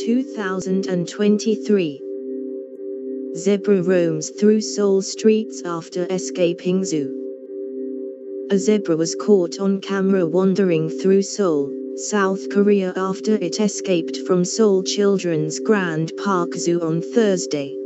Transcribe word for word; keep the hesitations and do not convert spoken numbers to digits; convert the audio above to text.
two thousand twenty-three. Zebra roams through Seoul streets after escaping zoo. A zebra was caught on camera wandering through Seoul, South Korea after it escaped from Seoul Children's Grand Park Zoo on Thursday.